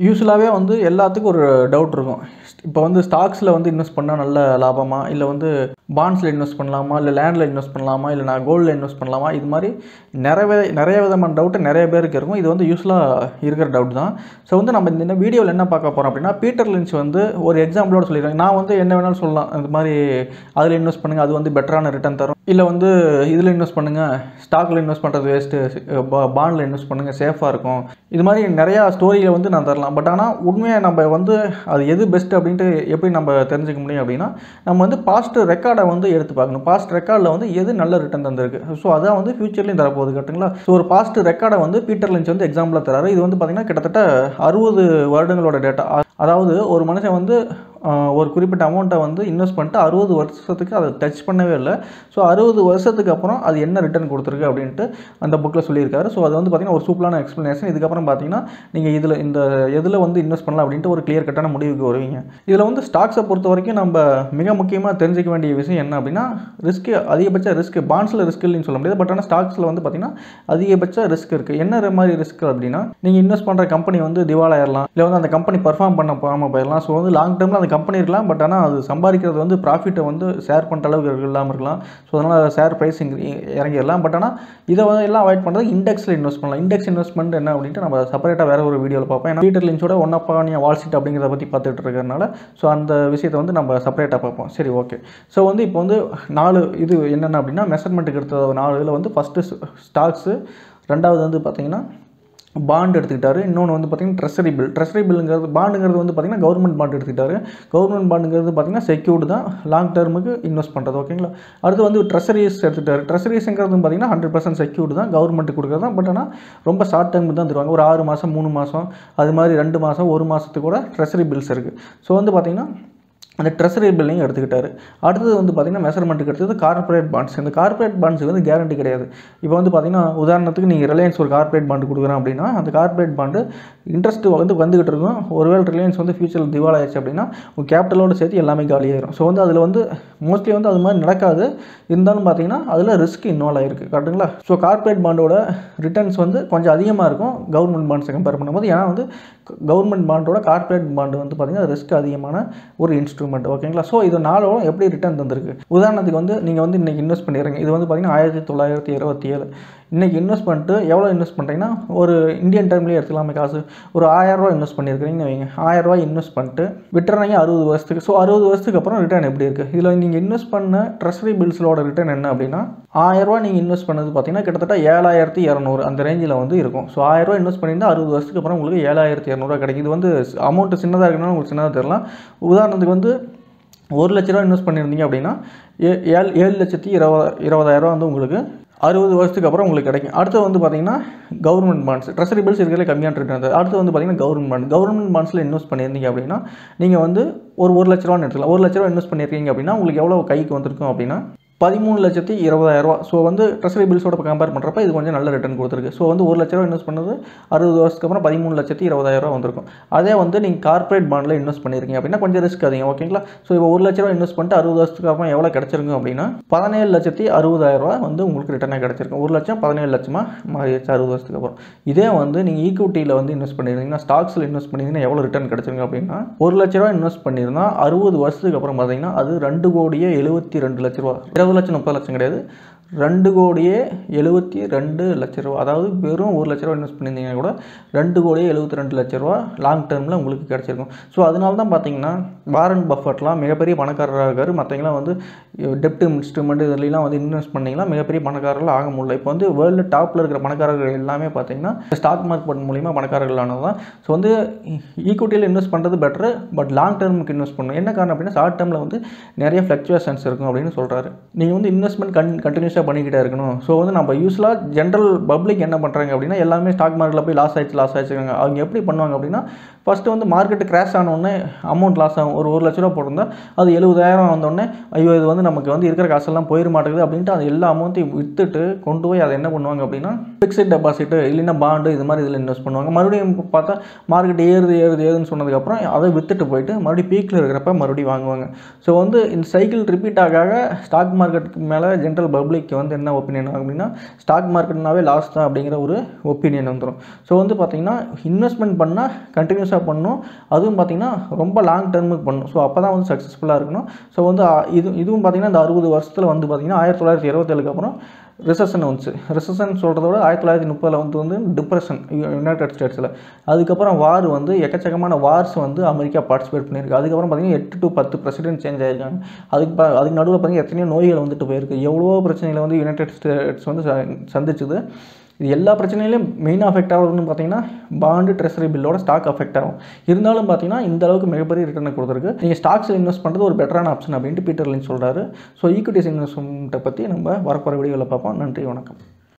யூசுவலாகவே வந்து எல்லாத்துக்கும் ஒரு டவுட் இருக்கும். இப்போ வந்து ஸ்டாக்ஸில் வந்து இன்வெஸ்ட் பண்ணால் நல்ல லாபமா, இல்லை வந்து பாண்ட்ஸில் இன்வெஸ்ட் பண்ணலாமா, இல்லை லேண்டில் இன்வெஸ்ட் பண்ணலாமா, இல்லை நான் கோல்டில் இன்வெஸ்ட் பண்ணலாமா, இது மாதிரி நிறைய விதமான டவுட்டு நிறைய பேருக்கு இருக்கும். இது வந்து யூஸ்வலாக இருக்கிற டவுட் தான். ஸோ வந்து நம்ம இந்த வீடியோவில் என்ன பார்க்க போகிறோம் அப்படின்னா, பீட்டர் லிஞ்ச் வந்து ஒரு எக்ஸாம்பிளோட சொல்லிடுறாங்க. நான் வந்து என்ன வேணாலும் சொல்லலாம், இந்த மாதிரி அதில் இன்வெஸ்ட் பண்ணுங்கள், அது வந்து பெட்டரான ரிட்டர்ன் தரும், இல்லை வந்து இதில் இன்வெஸ்ட் பண்ணுங்கள், ஸ்டாக்கில் இன்வெஸ்ட் பண்ணுறது வேஸ்ட்டு, பாண்டில் இன்வெஸ்ட் பண்ணுங்கள், சேஃபாக இருக்கும், இது மாதிரி நிறையா ஸ்டோரியில் வந்து நான் தரலாம். பட் ஆனால் உண்மையாக நம்ம வந்து அது எது பெஸ்ட் அப்படின்ட்டு எப்படி நம்ம தெரிஞ்சுக்க முடியும் அப்படின்னா, நம்ம வந்து பாஸ்ட் ரெக்கார்டை வந்து எடுத்து பார்க்கணும். பாஸ்ட் ரெக்கார்டில் வந்து எது நல்ல ரிட்டர்ன் தந்திருக்கு, ஸோ அதான் வந்து ஃபியூச்சர்லையும் தரப்போகுது. கரெக்டுங்களா? ஸோ ஒரு பாஸ்ட் ரெக்கார்டை வந்து பீட்டர் லிஞ்ச் வந்து எக்ஸாம்பிளாக தராரு. இது வந்து பார்த்திங்கன்னா கிட்டத்தட்ட 60 வருடங்களோட டேட்டா. அதாவது ஒரு மனுஷன் வந்து ஒரு குறிப்பிட்ட அமௌண்ட்டை வந்து இன்வெஸ்ட் பண்ணிட்டு 60 வருஷத்துக்கு அதை டச் பண்ணவே இல்லை. ஸோ 60 வருஷத்துக்கு அப்புறம் அது என்ன ரிட்டர்ன் கொடுத்துருக்கு அப்படின்ட்டு அந்த புக்கில் சொல்லியிருக்காரு. ஸோ அது வந்து பார்த்திங்கன்னா ஒரு சூப்பரான எக்ஸ்ப்ளனேஷன். இதுக்கப்புறம் பார்த்தீங்கன்னா நீங்கள் இந்த எதில் வந்து இன்வெஸ்ட் பண்ணலாம் அப்படின்ட்டு ஒரு கிளியர் கட்டான முடிவுக்கு வருவீங்க. இதில் வந்து ஸ்டாக்ஸை பொறுத்த வரைக்கும் நம்ம மிக முக்கியமாக தெரிஞ்சிக்க வேண்டிய விஷயம் என்ன அப்படின்னா, அதிகபட்ச ரிஸ்க். பாண்ட்ஸில் ரிஸ்க் இல்லைன்னு சொல்ல முடியாது. பட் ஆனால் ஸ்டாக்ஸில் வந்து பார்த்திங்கன்னா அதிகபட்ச ரிஸ்க் இருக்குது. என்ன மாதிரி ரிஸ்க் அப்படின்னா, நீங்கள் இன்வெஸ்ட் பண்ணுற கம்பெனி வந்து திவாலாயிரலாம், இல்லை வந்து அந்த கம்பெனி பர்ஃபார்ம் பண்ண போகாமல் போயிடலாம். ஸோ வந்து லாங் டேர்மில் அந்த கம்பெனி இருக்கலாம், பட் ஆனால் அது சம்பாதிக்கிறது வந்து ப்ராஃபிட்டை வந்து ஷேர் பண்ணுற அளவுக்கு இல்லாமல் இருக்கலாம். ஸோ அதனால் ஷேர் ப்ரைஸ் இறங்கிடலாம். பட் ஆனால் இதை வந்து எல்லாம் அவாய்ட் பண்ணுறது இண்டெக்ஸில் இன்வெஸ்ட் பண்ணலாம். இண்டெக்ஸ் இன்வெஸ்ட்மெண்ட் என்ன அப்படின்ட்டு நம்ம செப்பரேட்டாக வேறு ஒரு வீடியோவில் பார்ப்போம். ஏன்னா பீட்டர் லிஞ்சோட one up on wall street அப்படிங்கிறத பற்றி பார்த்துட்டு இருக்கிறதுனால ஸோ அந்த விஷயத்தை வந்து நம்ம செப்பரேட்டாக பார்ப்போம். சரி, ஓகே. ஸோ வந்து இப்போ வந்து 4 இது என்னென்ன அப்படின்னா, மெஷர்மெண்ட்டுக்கு எடுத்த 4 இதில் வந்து ஃபஸ்ட்டு ஸ்டாக்ஸு, ரெண்டாவது வந்து பார்த்திங்கன்னா பாண்ட் எடுத்துக்கிட்டாரு, இன்னொன்று வந்து பார்த்திங்கன்னா ட்ரெஸரி பில்லுங்கிறது. பாண்டுங்கிறது வந்து பார்த்திங்கன்னா கவர்மெண்ட் பாண்ட் எடுத்துக்கிட்டாரு. கவர்மெண்ட் பாண்டுங்கிறது பார்த்திங்கன்னா செக்யூர்டு தான், லாங் டேர்முக்கு இன்வெஸ்ட் பண்ணுறது. ஓகேங்களா? அடுத்து வந்து ட்ரெஸரிஸ் எடுத்துக்கிட்டாரு. ட்ரெஸரிஸுங்கிறது பார்த்திங்கன்னா 100% செக்யூர்டு தான், கவர்மெண்ட்டு கொடுக்குறது தான். பட் ஆனால் ரொம்ப ஷார்ட் டைமுக்கு தான் தருவாங்க. ஒரு 6 மாதம், 3 மாதம், அது மாதிரி 2 மாதம், 1 மாதத்துக்கு கூட ட்ரெஸரி பில்ஸ் இருக்குது. ஸோ வந்து பார்த்திங்கன்னா அந்த ட்ரெஸரி பில்லையும் எடுத்துக்கிட்டாரு. அடுத்தது வந்து பார்த்திங்கன்னா மெஷர்மெண்ட்டுக்கு எடுத்தது கார்பரேட் பாண்ட்ஸ். இந்த கார்பரேட் பாண்ட்ஸுக்கு வந்து கேரண்டி கிடையாது. இப்போ வந்து பார்த்திங்கன்னா உதாரணத்துக்கு நீங்கள் ரிலையன்ஸ் ஒரு கார்பரேட் பாண்டு கொடுக்குறோம் அப்படின்னா, அந்த கார்பரேட் பாண்டு இன்ட்ரெஸ்ட் வந்து வந்துகிட்டு இருக்கும். ஒருவேளை ரிலையன்ஸ் வந்து ஃபியூச்சரில் திவால் ஆயிடுச்சு அப்படின்னா உங்கள் கேபிட்டலோடு சேர்த்து எல்லாமே காலியாயிரும். ஸோ வந்து அதில் வந்து மோஸ்ட்லி வந்து அது மாதிரி நடக்காது. இருந்தாலும் பார்த்திங்கன்னா அதில் ரிஸ்க் இன்வால்வ் ஆகிருக்கு. கரெக்டுங்களா? ஸோ கார்பரேட் பாண்டோட ரிட்டர்ன்ஸ் வந்து கொஞ்சம் அதிகமாக இருக்கும் கவர்மெண்ட் பாண்ட்ஸை கம்பேர் பண்ணும்போது. ஏன்னா வந்து கவர்மெண்ட் பாண்டோட கார்பரேட் பாண்டு வந்து பார்த்திங்கன்னா ரிஸ்க் அதிகமான ஒரு இன்ஸ்ட்ருமெண்ட். ஓகேங்களா? ஸோ இது 4 எப்படி ரிட்டர்ன் தந்திருக்கு. உதாரணத்துக்கு வந்து நீங்கள் வந்து இன்றைக்கி இன்வெஸ்ட் பண்ணிடுறீங்க. இது வந்து பார்த்திங்கன்னா 1927 இன்றைக்கி இன்வெஸ்ட் பண்ணிட்டு எவ்வளோ இன்வெஸ்ட் பண்ணுறீங்கன்னா, ஒரு இந்தியன் டைம்லேயே எடுத்துக்கலாமே காசு, ஒரு 1000 ரூபா இன்வெஸ்ட் பண்ணியிருக்கிறீங்கன்னு வைங்க. 1000 ரூபாய் இன்வெஸ்ட் பண்ணிட்டு விட்டுறீங்க 60 வருஷத்துக்கு. ஸோ 60 வருஷத்துக்கு அப்புறம் ரிட்டர்ன் எப்படி இருக்குது? இதில் நீங்கள் இன்வெஸ்ட் பண்ண ட்ரெஸரி பில்ஸோட ரிட்டர்ன் என்ன அப்படின்னா, 1000 ரூபா நீங்கள் இன்வெஸ்ட் பண்ணது பார்த்தீங்கன்னா கிட்டத்தட்ட 7200 அந்த ரேஞ்சில் வந்து இருக்கும். ஸோ 1000 ரூபா இன்வெஸ்ட் பண்ணியிருந்தால் 60 வருஷத்துக்கு அப்புறம் உங்களுக்கு 7200 கிடைக்கும். இது வந்து அமௌண்ட்டு சின்னதாக இருக்குன்னா உங்களுக்கு சின்னதாக தெரியலாம். உதாரணத்துக்கு வந்து 1 லட்ச ரூபா இன்வெஸ்ட் பண்ணியிருந்தீங்க அப்படின்னா 7,20,000 வந்து உங்களுக்கு 60 வருஷத்துக்கு அப்புறம் உங்களுக்கு கிடைக்கும். அடுத்து வந்து பார்த்திங்கன்னா கவர்மெண்ட் பாண்ட்ஸ். ட்ரெஸரி பில்ஸ் இருக்கிறதுல கம்மியான ரிட்டர்ன். அடுத்து வந்து பார்த்திங்கன்னா கவர்மெண்ட் பாண்ட்ஸில் இன்வெஸ்ட் பண்ணியிருந்தீங்க அப்படின்னா நீங்கள் வந்து ஒரு 1 லட்ச ரூபான்னு எடுத்துக்கலாம். 1 லட்ச ரூபா இன்வெஸ்ட் பண்ணியிருக்கீங்க அப்படின்னா உங்களுக்கு எவ்வளோ கைக்கு வந்திருக்கும் அப்படின்னா 13,20,000. ஸோ வந்து ட்ரெஸரி பில்ஸோட கம்பேர் பண்ணுறப்ப இது கொஞ்சம் நல்ல ரிட்டர்ன் கொடுத்துருக்கு. ஸோ வந்து 1 லட்ச ரூபா இன்வெஸ்ட் பண்ணது 60 வருஷத்துக்கு அப்புறம் 13,20,000 வந்திருக்கும். அதே வந்து நீங்கள் கார்பரேட் பாண்டில் இன்வெஸ்ட் பண்ணியிருக்கீங்க அப்படின்னா கொஞ்சம் ரிஸ்க் அதிகம். ஓகேங்களா? ஸோ இப்போ 1 லட்ச ரூபா இன்வெஸ்ட் பண்ணிட்டு 60 வருஷத்துக்கு அப்புறம் எவ்வளோ கிடச்சிருக்கும் அப்படின்னா 17,60,000 வந்து உங்களுக்கு ரிட்டர்னாக கிடச்சிருக்கும். 1 லட்சம் 17 லட்சமாக மாறிடுச்சு 60 வருஷத்துக்கு அப்புறம். இதே வந்து நீங்கள் ஈக்விட்டியில் வந்து இன்வெஸ்ட் பண்ணியிருந்தீங்கன்னா, ஸ்டாக்ஸில் இன்வெஸ்ட் பண்ணியிருந்தீங்கன்னா எவ்வளோ ரிட்டர்ன் கிடச்சிருங்க அப்படின்னா, 1 லட்ச ரூபா இன்வெஸ்ட் பண்ணியிருந்தால் 60 வருஷத்துக்கு அப்புறம் பார்த்தீங்கன்னா அது 2,72,00,000. 20 லட்சம் 30 லட்சம் கிடையாது, 2,72,00,000 ரூபா. அதாவது வெறும் 1 லட்ச ரூபா இன்வெஸ்ட் பண்ணியிருந்தீங்கன்னா கூட 2,72,00,000 ரூபா லாங் டேர்மில் உங்களுக்கு கிடச்சிருக்கும். ஸோ அதனால தான் பார்த்தீங்கன்னா வாரன் பஃபெட்லாம் மிகப்பெரிய பணக்காரராக இருக்கார். மற்றவங்களாம் வந்து டெப்ட் இன்ஸ்ட்ருமெண்ட் இதெல்லாம் வந்து இன்வெஸ்ட் பண்ணிங்கன்னா மிகப்பெரிய பணக்காரர்கள் ஆக முடியல. இப்போ வந்து வேர்ல்டு டாப்பில் இருக்கிற பணக்காரர்கள் எல்லாமே பார்த்தீங்கன்னா ஸ்டாக் மார்க்கெட் மூலிமா பணக்காரர்கள் ஆனது தான். ஸோ வந்து ஈக்விட்டியில் இன்வெஸ்ட் பண்ணுறது பெட்டர், பட் லாங் டேர்முக்கு இன்வெஸ்ட் பண்ணணும். என்ன காரணம் அப்படின்னா ஷார்ட் டேர்மில் வந்து நிறைய ஃப்ளக்சுவேஷன்ஸ் இருக்கும் அப்படின்னு சொல்கிறாரு. நீங்கள் வந்து இன்வெஸ்ட்மெண்ட் கண்டினியூஸாக பண்ணிக்கிட்டே இருக்கணும். ஸோ வந்து நம்ம யூஸ்வலாக ஜென்ரல் பப்ளிக் என்ன பண்ணுறாங்க அப்படின்னா, எல்லாமே ஸ்டாக் மார்க்கெட்டில் போய் லாஸ் ஆயிடுச்சுக்காங்க. அவங்க எப்படி பண்ணுவாங்க அப்படின்னா, ஃபஸ்ட்டு வந்து மார்க்கெட்டு கிராஷ் ஆனோடனே அமௌண்ட் லாஸ் ஆகும். ஒரு 1 லட்ச ரூபா போட்டிருந்தா அது 70,000 வந்தோடனே ஐயோ இது வந்து நமக்கு வந்து இருக்கிற காசெல்லாம் போயிட மாட்டேங்குது அப்படின்ட்டு அது எல்லா அமௌண்ட்டையும் விற்றுட்டு கொண்டு போய் அதை என்ன பண்ணுவாங்க அப்படின்னா ஃபிக்ஸட் டெபாசிட்டு இல்லைன்னா பாண்டு இது மாதிரி இதில் இன்வெஸ்ட் பண்ணுவாங்க. மறுபடியும் பார்த்தா மார்க்கெட் ஏறுதுன்னு சொன்னதுக்கப்புறம் அதை விற்றுட்டு போயிட்டு மறுபடியும் பீக்கில் இருக்கிறப்ப மறுபடியும் வாங்குவாங்க. ஸோ வந்து இந்த சைக்கிள் ரிப்பீட் ஆக ஸ்டாக் மார்க்கெட்டுக்கு மேலே ஜென்ரல் பப்ளிக் பீப்புளுக்கு வந்து என்ன ஒப்பீனியன் அப்படின்னா ஸ்டாக் மார்க்கெட்னாவே லாஸ் தான் அப்படிங்கிற ஒரு ஒப்பீனியன் வந்துடும். ஸோ வந்து பார்த்திங்கன்னா இன்வெஸ்ட்மெண்ட் பண்ணால் கண்டினியூஸாக பண்ணணும், அதுவும் பார்த்திங்கன்னா ரொம்ப லாங் டர்முக்கு பண்ணணும். ஸோ அப்போ தான் வந்து சக்ஸஸ்ஃபுல்லாக இருக்கணும். ஸோ வந்து இதுவும் பார்த்திங்கன்னா இந்த 60 வருஷத்தில் வந்து பார்த்திங்கன்னா 1927க்கு அப்புறம் ரிசெஷன் வந்துச்சு. ரிசெஷன் சொல்கிறத விட 1930 வந்து டிப்ரெஷன் யுனைடெட் ஸ்டேட்ஸில். அதுக்கப்புறம் வார் வந்து எக்கச்சக்கமான வார்ஸ் வந்து அமெரிக்கா பார்ட்டிசிபேட் பண்ணியிருக்கு. அதுக்கப்புறம் பார்த்திங்கன்னா 8 to 10 பிரசிடென்ட் சேஞ்ச் ஆகிருக்காங்க. அதுக்கு நடுவில் பார்த்திங்கன்னா எத்தனையோ நோய்கள் வந்துட்டு போயிருக்கு. எவ்வளோ பிரச்சனைகளை வந்து யுனைடெட் ஸ்டேட்ஸ் வந்து சந்திச்சுது. இது எல்லா பிரச்சனையிலையும் மெயின் அஃபெக்ட் ஆகுதுன்னு பார்த்தீங்கன்னா பாண்டு ட்ரெஸரி பில்லோட ஸ்டாக் அஃபெக்ட் ஆகும். இருந்தாலும் பார்த்தீங்கன்னா இந்த அளவுக்கு மிகப்பெரிய ரிட்டர்னை கொடுத்துருக்கு. நீங்கள் ஸ்டாக்ஸில் இன்வெஸ்ட் பண்ணுறது ஒரு பெட்டரான ஆப்ஷன் அப்படின்ட்டு பீட்டர் லிஞ்ச் சொல்கிறாரு. ஸோ ஈக்விட்டிஸ் இன்வெஸ்ட்மெண்ட்டை பற்றி நம்ம வரப்போகிற வீடியோவில் பார்ப்போம். நன்றி, வணக்கம்.